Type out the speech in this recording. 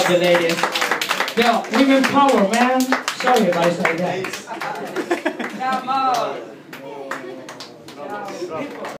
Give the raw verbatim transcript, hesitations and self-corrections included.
the ladies. Yeah, women power, man. Sorry if I say that. Come on.